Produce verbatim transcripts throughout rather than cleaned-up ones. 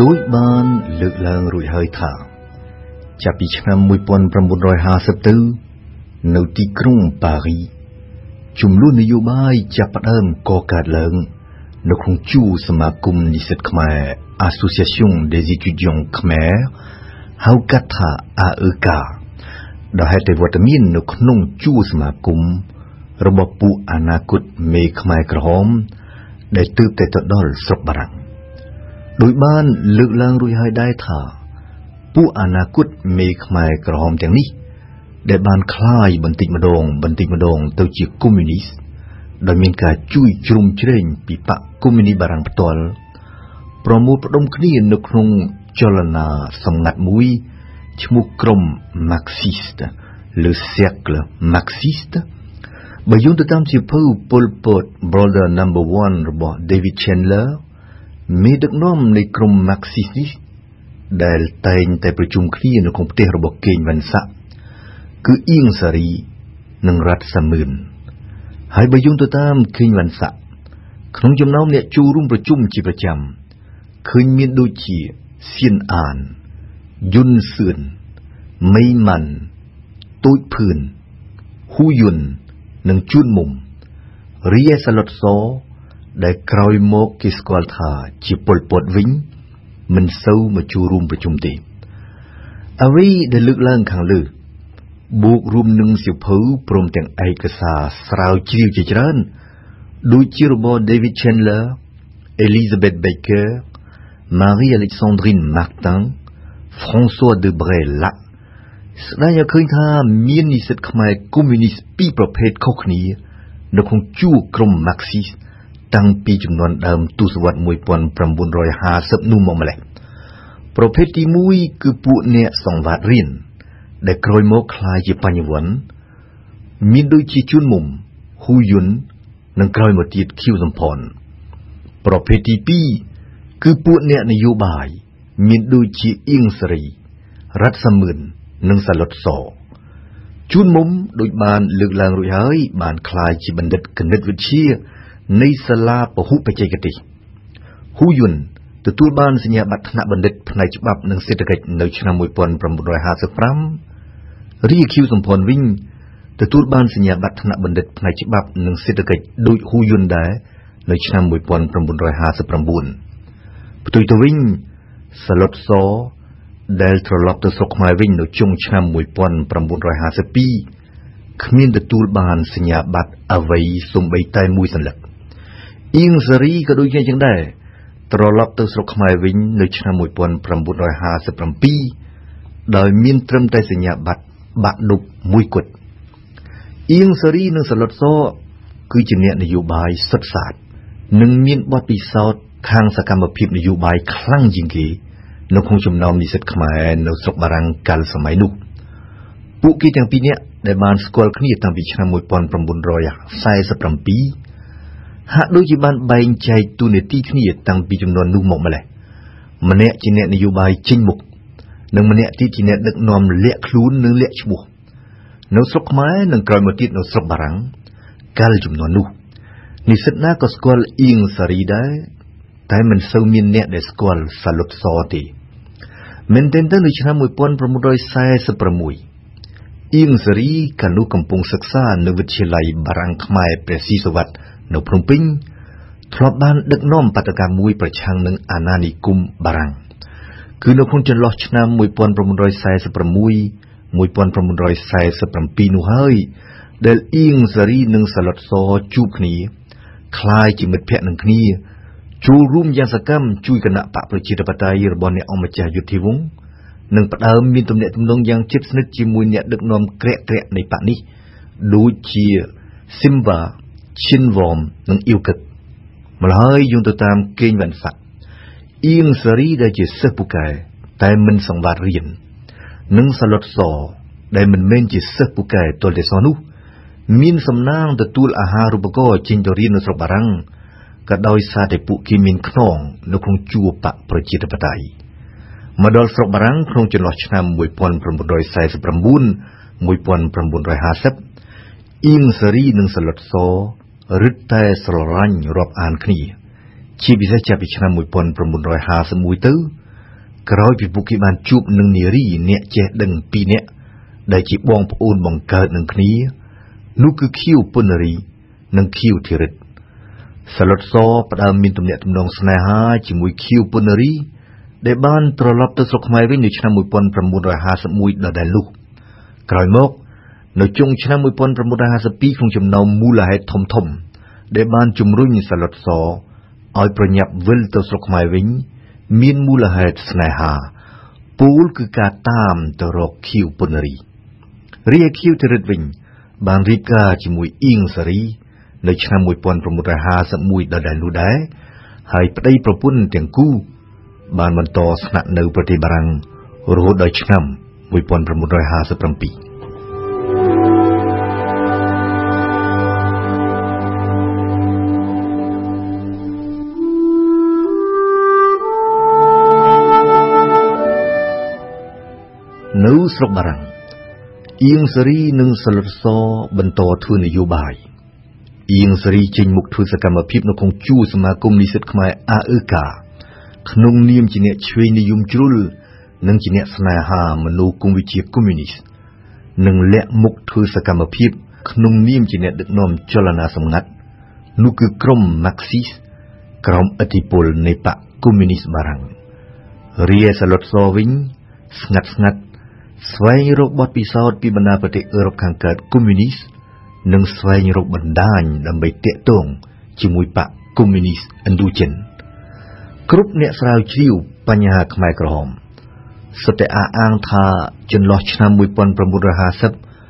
ដោយបានលើកឡើងរួចហើយថាចាប់ពីឆ្នាំmột nghìn chín trămห้าสิบទៅនៅទីក្រុងប៉ារីជំនួសនយោបាយចាប់ផ្ដើមកកើតឡើងនៅក្នុងជួរសមាគមនិស្សិតខ្មែរ Association des étudiants khmer ហៅកាត់ថា A E K ដែលហេតុវត្តមាននៅក្នុងជួរសមាគមរបស់ពួកអនាគតមេខ្មែរក្រហមដែលទើបតែទៅដល់ស្រុកបារាំងដោយបានលើកឡើងរួចហើយដែរថាពួកអនាគតមេខ្មែរក្រហមទាំងនេះដែលបានคล้ายបន្តិចម្ដងបន្តិចម្ដងទៅជាកុម្មុយនីសដោយមានការជួយជ្រុំជ្រែងពីបកកុម្មុយនីសបារាំងផ្ទាល់ប្រមូលផ្ដុំគ្នានៅក្នុងចលនាសម្ងាត់មួយឈ្មោះក្រុម Marxiste le cercle Marxiste បើយោងទៅតាមសៀវភៅ Pol Pot Brother number one របស់ David Chandler មេដឹកនាំនៃក្រុម Marxiste នេះដែលតែងតែប្រជុំគ្នានៅក្នុងផ្ទះរបស់កេងវ៉ាន់សាក់គឺអៀងសារីនិងរ៉ាត់សាមឿនហើយបើយោងទៅតាមកេងវ៉ាន់សាក់ក្នុងចំណោមអ្នកចូលរួមប្រជុំជាប្រចាំឃើញមានដូចជាសៀនអានយុនសឿនមីម៉ាន់ទូចភឿនហ៊ូយុននិងជួនមុំរីឯសាឡុតសដែលក្រោយមកគេស្គាល់ថាជាប៉ុលពតវិញមិនសូវមកចូលរួមប្រជុំទេអ្វីដែលលើកឡើងខាងលើបូករួមនឹងសៀវភៅព្រមទាំងឯកសារស្រាវជ្រាវជាច្រើនដូចជារបស់ David Chandler Elizabeth Baker Marie-Alexandrine Martin François Debré Lac ស្ដែងឲ្យឃើញថាមាននិស្សិតខ្មែរកុម្មុយនីសពីរប្រភេទខុសគ្នានៅក្នុងជួរក្រុម Marxist តាំងពីចំនួនដើមទសវត្សរ៍một nghìn chín trămห้าสิบនោះមកម្លេះប្រភេទទីមួយគឺពួកអ្នកសង្វាតរៀនដែលក្រោយមកក្លាយជាបញ្ញវន្តមានដូចជាជួនមុំហ៊ូយុននិងក្រោយមកទៀតខៀវសំផនប្រភេទទីពីរគឺពួកអ្នកនយោបាយមានដូចជាអៀងសារីរ៉ាត់សាមឿននិងសាឡុតសជួនមុំដូចបានលើកឡើងរួចហើយបានក្លាយជាបណ្ឌិតគណិតវិទ្យានៃសាលាពហុបច្ចេកទេសហ៊ូយុនទទួលបានសញ្ញាបត្រថ្នាក់បណ្ឌិតផ្នែកច្បាប់និងសេដ្ឋកិច្ចនៅឆ្នាំmột nghìn chín trămห้าสิบห้าរីឯខៀវសំផនវិញទទួលបានសញ្ញាបត្រថ្នាក់បណ្ឌិតផ្នែកច្បាប់និងសេដ្ឋកិច្ចដូចហ៊ូយុនដែរនៅឆ្នាំmột nghìn chín trămห้าสิบเก้าផ្ទុយទៅវិញសាឡុតសដែលត្រឡប់ទៅស្រុកខ្មែរវិញនៅចុងឆ្នាំmột nghìn chín trămห้าสิบhaiគ្មានទទួលបានសញ្ញាបត្រអ្វីសូម្បីតែមួយសន្លឹកអៀងសារីក៏ដូចគ្នាចឹងដែរត្រឡប់ទៅស្រុកខ្មែរវិញនៅឆ្នាំmột nghìn chín trămห้าสิบเจ็ดដោយមានត្រឹមតែសញ្ញាបត្របាក់ឌុបមួយគត់អៀងសារីនិងសាឡុតសគឺជាអ្នកនយោបាយសុទ្ធសាធនិងមានបទពិសោធន៍ខាងសកម្មភាពនយោបាយខ្លាំងជាងគេនៅក្នុងចំណោមនិស្សិតខ្មែរនៅស្រុកបារាំងកាលសម័យនោះពួកគេទាំងពីរនាក់ដែលបានស្គាល់គ្នាតាំងពីឆ្នាំmột nghìn chín trăm bốn mươi bảyហាក់ដូចជាបានបែងចែកតួនាទីគ្នាតាំងពីចំនួននោះមកម្លេះម្នាក់ជាអ្នកនយោបាយចេញមុខនិងម្នាក់ទៀតជាអ្នកដឹកនាំលាក់ខ្លួននិងលាក់ឈ្មោះនៅស្រុកខ្មែរនិងក្រោយមកទៀតនៅស្រុកបារាំងកាលចំនួននោះនិស្សិតណាក៏ស្គាល់អៀងសារីដែរតែមិនសូវមានអ្នកដែលស្គាល់សាឡុតសទេមែនទែនទៅនៅឆ្នាំmột nghìn chín trăm bốn mươi sáuអៀងសារីកាលនោះកំពុងសិក្សានៅវិទ្យាល័យបារាំងខ្មែរព្រះស៊ីសុវត្ថិនៅភ្នំពេញធ្លាប់បានដឹកនាំបាតកម្មមួយប្រឆាំងនឹងអាណានិគមបារាំងគឺនៅក្នុងចន្លោះឆ្នាំmột nghìn chín trăm bốn mươi sáu một nghìn chín trăm bốn mươi bảyនោះហើយដែលអៀងសារីនិងសាឡុតសជួបគ្នាคล้ายជាមិត្តភក្តិនឹងគ្នាចូលរួមយ៉ាងសកម្មជួយគណៈបកប្រជាធិបតេយ្យរបស់អ្នកអង្គម្ចាស់យុទ្ធិវង្សនិងផ្ដើមមានទំនាក់ទំនងយ៉ាងជិតស្និទ្ធជាមួយអ្នកដឹកនាំក្រាក់ក្រាក់នៃបកនេះដូចជាស៊ីមវ៉ាឈិនវ៉មនិងអ៊ីវកឹកម្ល៉េះយោងទៅតាមកេងវ៉ាន់សាក់អៀងសារីដែលជាសិស្សពូកែតែមិនសង្វាតរៀននិងសាឡុតសដែលមិនមែនជាសិស្សពូកែទាល់តែសោះនោះមានសំណាងទទួលអាហារូបករណ៍ចេញទៅរៀននៅស្រុកបារាំងក៏ដោយសារតែពួកគេមានខ្នងនៅក្នុងជួរបកប្រជាធិបតេយ្យមកដល់ស្រុកបារាំងក្នុងចន្លោះឆ្នាំmột nghìn chín trăm bốn mươi chín một nghìn chín trămห้าสิบអៀងសារីនិងសាឡុតសរឹតតែស្រឡាញ់រាប់អានគ្នាជាពិសេសចាប់ពីឆ្នាំmột nghìn chín trămห้าสิบเอ็ดទៅក្រោយពីពួកគេបានជួបនឹងនារីអ្នកចេះដឹងពីរនាក់ដែលជាបងប្អូនបង្កើតនឹងគ្នានោះគឺខៀវពុនរីនិងខៀវធីរិតសាឡុតសផ្ដើមមានទំនាក់ទំនងស្នេហាជាមួយខៀវពុនរីដែលបានត្រឡប់ទៅស្រុកខ្មែរវិញនៅឆ្នាំmột nghìn chín trăm hai mươi mốtដដែលនោះក្រោយមកនៅចុងឆ្នាំmột nghìn chín trăm hai mươi haiក្នុងចំណោមមូលហេតុធំធំដែលបានជំរុញសាឡុតសឲ្យប្រញាប់វិលទៅស្រុកខ្មែរវិញមានមូលហេតុស្នេហាពូលគឺការតាមទៅរកខៀវពុនរីរីឯខៀវធីរិតវិញបានរៀបការជាមួយអ៊ីងសារីនៅឆ្នាំmột nghìn chín trăm hai mươi mốtដដែលនោះដែរហើយប្តីប្រពន្ធទាំងគូបានបន្តស្នាក់នៅប្រទេសបារាំងរហូតដល់ឆ្នាំmột nghìn chín trăm hai mươi bảyនៅស្រុកបារាំងអ៊ីងសារីនិងសាឡុតសបន្តធ្វើនយោបាយអ៊ីងសារីចេញមុខធ្វើសកម្មភាពនៅក្នុងជួរសមាគមនិស្សិតខ្មែរ a e k ក្នុងនាមជាអ្នកឆ្វេងនិយមជ្រុលនិងជាអ្នកស្នេហាមនោគមវិជ្ជាកុម្មុយនីសនិងលាក់មុខធ្វើសកម្មភាពក្នុងនាមជាអ្នកដឹកនាំចលនាសម្ងាត់នោះគឺក្រុម Marxist ក្រោមឥទ្ធិពលនៃបកកុម្មុយនីសបារាំងរីឯសាឡុតសវិញស្ងាត់ស្ងាត់ស្វែងរកបទពិសោធន៍ពីបណ្ដាប្រទេសអឺរ៉ុបខាងកើតកុម្មុយនីសនិងស្វែងរកបណ្ដាញដើម្បីតាក់ទងជាមួយបកកុម្មុយនីសឥណ្ឌូចិនគ្រប់អ្នកស្រាវជ្រាវបញ្ហាខ្មែរក្រហមសុទ្ធតែអះអាងថាចន្លោះឆ្នាំmột nghìn chín trăm hai mươi một nghìn chín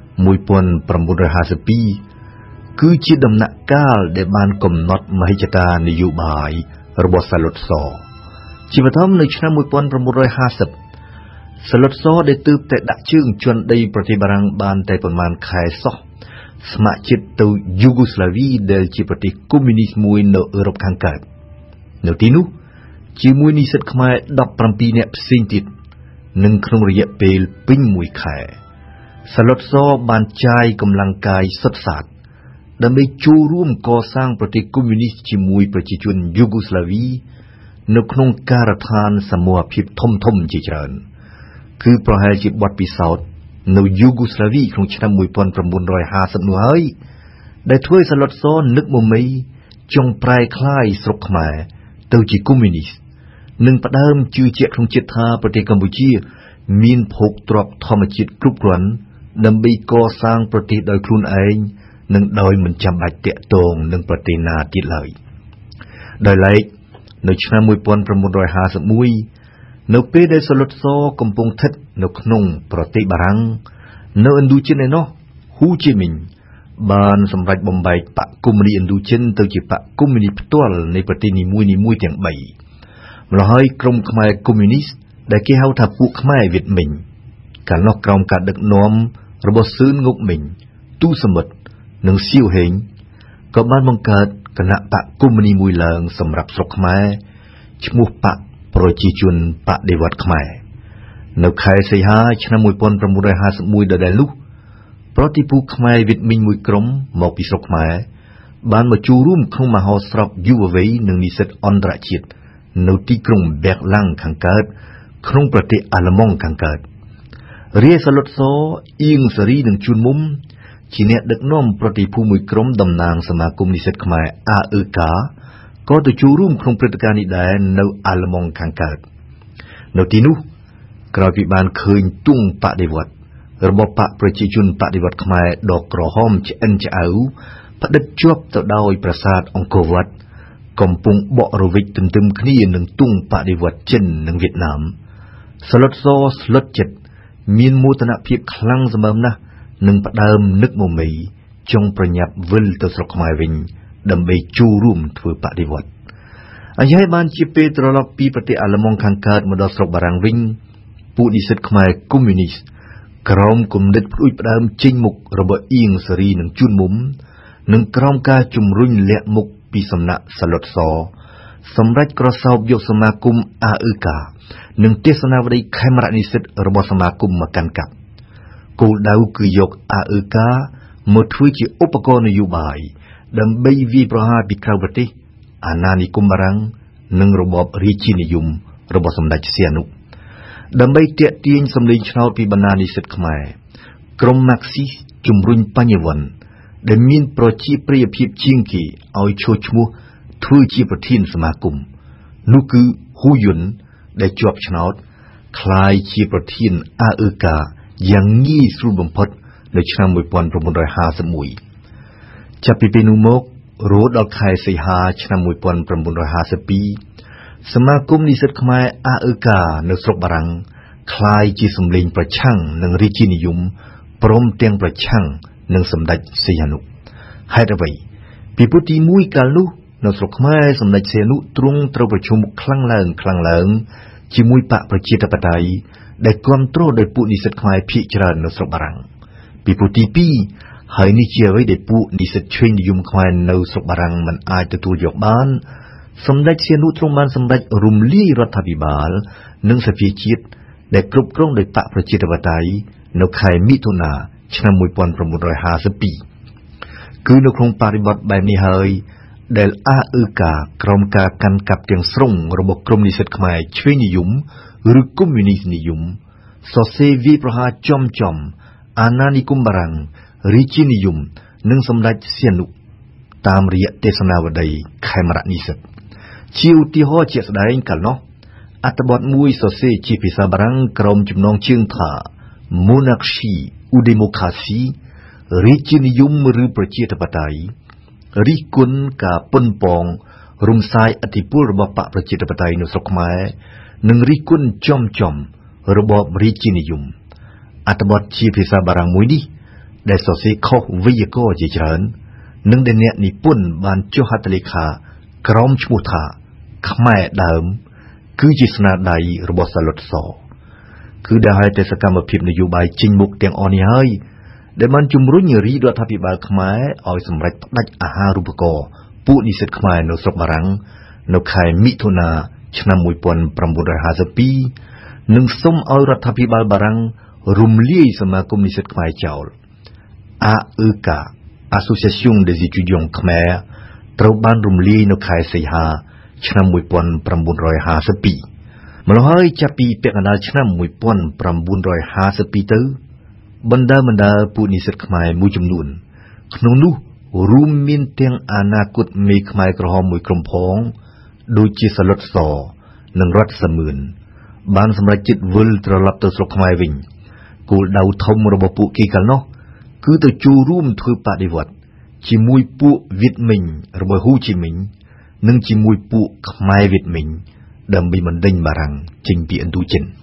trăm hai mươi haiគឺជាដំណាក់កាលដែលបានកំណត់មហិច្ឆតានយោបាយរបស់សាឡុតសជាបឋមនៅឆ្នាំmột nghìn chín trăm hai mươiសាឡុតសដែលទើបតែដាក់ជើងជន់ដីប្រទេសបារាំងបានតែប្រមាណខែសោះស្ម័គ្រចិត្តទៅយូហ្គោស្លាវីដែលជាប្រទេសកុម្មុយនីសមួយនៅអឺរ៉ុបខាងកើតនៅទីនោះជាមួយនិស្សិតខ្មែរដប់ប្រាំពីរនាក់ផ្សេងទៀតនិងក្នុងរយៈពេលពេញមួយខែសាឡុតសបានចាយកម្លាំងកាយសុទ្ធសាធដើម្បីចូលរួមកសាងប្រទេសកុម្មុយនីសជាមួយប្រជាជនយូហ្គោស្លាវីនៅក្នុងការដ្ឋានសមូហភាពធំធំជាច្រើនគឺប្រហែលជាបទពិសោធន៍នៅយូហ្គោស្លាវីក្នុងឆ្នាំmột nghìn chín trăm hai mươiនោះហើយដែលធ្វើសាឡុតសនឹកមមីចង់ប្រែក្លាយស្រុកខ្មែរទៅជាកុម្មុយនីសនិងផ្ដើមជឿជាក់ក្នុងចិត្តថាប្រទេសកម្ពុជាមានភោគទ្រព្យធម្មជាតិគ្រប់គ្រាន់ដើម្បីកសាងប្រទេសដោយខ្លួនឯងនិងដោយមិនចាំបាច់តាក់ទងនឹងប្រទេសណាទៀតឡើយដោយឡែកនៅឆ្នាំmột nghìn chín trăm hai mươi mốtនៅពេលដែលសាឡុតសកំពុងស្ថិតនៅក្នុងប្រទេសបារាំងនៅឥណ្ឌូចិនឯណោះហ៊ូជីមីញបានសម្រេចបំបែកបកកុម្មុយនីសឥណ្ឌូចិនទៅជាបកកុម្មុយនីសផ្ទាល់នៃប្រទេសនីមួយៗទាំងបីម្ល៉េះហើយក្រុមខ្មែរកុម្មុយនីសដែលគេហៅថាពួកខ្មែរវៀតមិញកាលនោះក្រោមការដឹកនាំរបស់សឿនងុកមិញទូសមិទ្ធនិងសៀវហេងក៏បានបង្កើតគណៈបកកុម្មុយនីសមួយឡើងសម្រាប់ស្រុកខ្មែរឈ្មោះបកប្រជាជនបដិវត្តខ្មែរនៅខែសីហាឆ្នាំmột nghìn chín trăm hai mươi mốtដដែលនោះប្រតិភូខ្មែរវៀតមិញមួយក្រុមមកពីស្រុកខ្មែរបានមកចូលរួមក្នុងមហោស្រពយុវវ័យនិងនិស្សិតអន្តរជាតិនៅទីក្រុងបែកឡាំងខាងកើតក្នុងប្រទេសអាល្លឺម៉ង់ខាងកើតរាសាឡុតសអ៊ីងសារីនិងជួនមុំជាអ្នកដឹកនាំប្រតិភូមួយក្រុមតំណាងសមាគមនិស្សិតខ្មែរ a e k ក៏ទៅចូលរួមក្នុងព្រឹត្តិការណ៍នេះដែរនៅអាល្លឺម៉ង់ខាងកើតនៅទីនោះក្រោយពីបានឃើញទង់បដិវត្តរបស់បកប្រជាជនបដិវត្តខ្មែរដ៏ក្រហមឆ្អិនឆ្អៅផ្ដិតជាប់ទៅដោយប្រាសាទអង្គរវត្តកំពុងបក់រវិចទន្ទឹមគ្នានឹងទង់បដិវត្តចិននិងវៀតណាមសាឡុតសស្លុតចិត្តមានមោទនភាពខ្លាំងសម្បើមណាស់នឹងផ្ដើមនឹកមមីចង់ប្រញាប់វិលទៅស្រុកខ្មែរវិញដើម្បីចូលរួមធ្វើបដិវត្តអញ្ចឹងបានជាពេលត្រឡប់ពីប្រទេសអាល្លឺម៉ង់ខាងកើតមកដល់ស្រុកបារាំងវិញពួកនិស្សិតខ្មែរកុម្មុយនីសក្រោមគំនិតផ្ដួចផ្ដើមចេញមុខរបស់អ៊ីងសារីនិងជួនមុំនិងក្រោមការជំរុញលាក់មុខពីសំណាក់សាឡុតសសម្រាប់ក្រសោបយកសមាគម a e k និងទេសនាវដ្តីខេមរៈនិស្សិតរបស់សមាគមមកកាន់កាប់គោលដៅគឺយក a e k មកធ្វើជាឧបករណ៍នយោបាយដើម្បីវាយប្រហារពីក្រៅប្រទេសអាណានិគមបារាំងនិងរបបរាជានិយមរបស់សម្ដេចសៀនុដើម្បីទាក់ទាញសម្លេងឆ្នោតពីបណ្ដានិស្សិតខ្មែរក្រុម Marxist ជំរុញបញ្ញវន្តដែលមានប្រជាប្រិយភាពជាងគេឲ្យចូលឈ្មោះធ្វើជាប្រធានសមាគមនោះគឺហ៊ូយុនដែលជាប់ឆ្នោតក្លាយជាប្រធានអាអឺកាយ៉ាងងាយស្រួលបំផុតនៅឆ្នាំmột nghìn chín trămห้าสิบเอ็ดចាប់ពីពេលនោះមករហូតដល់ខែសីហាឆ្នាំmột nghìn chín trămห้าสิบสองសមាគមនិស្សិតខ្មែរអាអឺកានៅស្រុកបារាំងក្លាយជាសម្លេងប្រឆាំងនឹងរាជានិយមព្រមទាំងប្រឆាំងនឹងសម្ដេចសីហនុហេតុអ្វីពីពុទ្ធទីមួយកាលនោះនៅស្រុកខ្មែរសម្ដេចសីហនុទ្រង់ត្រូវប្រជុំខ្លាំងឡើងខ្លាំងឡើងជាមួយបកប្រជាធិបតេយ្យដែលគ្រប់គ្រងដោយពួកនិស្សិតខ្មែរភាគច្រើននៅស្រុកបារាំងពីពុទ្ធទីពីរហើយនេះជាអ្វីដែលពួកនិស្សិតឆ្វេងនិយមខ្មែរនៅស្រុកបារាំងមិនអាចទទួលយកបានសម្ដេចសីហនុទ្រង់បានសម្រេចរំលាយរដ្ឋាភិបាលនិងសភាជាតិដែលគ្រប់គ្រងដោយបកប្រជាធិបតេយ្យនៅខែមិថុនាឆ្នាំmột nghìn chín trămห้าสิบสองគឺនៅក្នុងបរិបទបែបនេះហើយដែលអាអឺកាក្រោមការកាន់កាប់ទាំងស្រុងរបស់ក្រុមនិស្សិតខ្មែរឆ្វេងនិយមឬកុម្មុយនីសនិយមសរសេរវាយប្រហារចំចំអាណានិគមបារាំងរាជានិយមនិងសម្ដេចសីហនុតាមរយៈទេសនាវដ្តីខេមរៈនិស្សិតជាឧទាហរណ៍ជាក់ស្ដែងកាលនោះអត្ថបទមួយសរសេរជាភាសាបារាំងក្រោមចំណងជើងថា Monarchie ou démocratie រាជានិយមឬប្រជាធិបតេយ្យរិះគន់ការប៉ុនប៉ងរំសាយឥទ្ធិពលរបស់បកប្រជាធិបតេយ្យនៅស្រុកខ្មែរនិងរិះគន់ចំចំរបបរាជានិយមអត្ថបទជាភាសាបារាំងមួយនេះដែលសរសេរខុសវេយ្យាករណ៍ជាច្រើននិងដែលអ្នកនិពន្ធបានចុះហត្ថលេខាក្រោមឈ្មោះថាខ្មែរដើមគឺជាស្នាដៃរបស់សាឡុតសគឺដែលឲ្យតែសកម្មភាពនយោបាយចេញមុខទាំងអស់នេះហើយដែលបានជំរុញរាជរដ្ឋាភិបាលខ្មែរឲ្យសម្រេចផ្ដាច់អាហារូបករណ៍ពួកនិស្សិតខ្មែរនៅស្រុកបារាំងនៅខែមិថុនាឆ្នាំmột nghìn chín trămห้าสิบสองនិងសុំឲ្យរដ្ឋាភិបាលបារាំងរំលាយសមាគមនិស្សិតខ្មែរចោលអាអឺកា Association des étudiants khmer ត្រូវបានរំលាយនៅខែសីហាឆ្នាំmột nghìn chín trămห้าสิบสองម្ល៉េះហើយចាប់ពីពាក់កណ្ដាលឆ្នាំmột nghìn chín trămห้าสิบสองទៅបណ្ដាបណ្ដាពួកនិស្សិតខ្មែរមួយចំនួនក្នុងនោះរួមមានទាំងអនាគតមេខ្មែរក្រហមមួយក្រុមផងដូចជាសាឡុតសនិងរដ្ឋសមឿនបានសម្រេចចិត្តវិលត្រឡប់ទៅស្រុកខ្មែរវិញគោលដៅធំរបស់ពួកគេកាលនោះគឺទៅចូលរួមធ្វើបដិវត្តន៍ជាមួយពួកវៀតមិញរបស់ហ៊ូជីមិញនិងជាមួយពួកខ្មែរវៀតមិញដើម្បីបណ្ដេញបារាំងចេញពីឥណ្ឌូចិន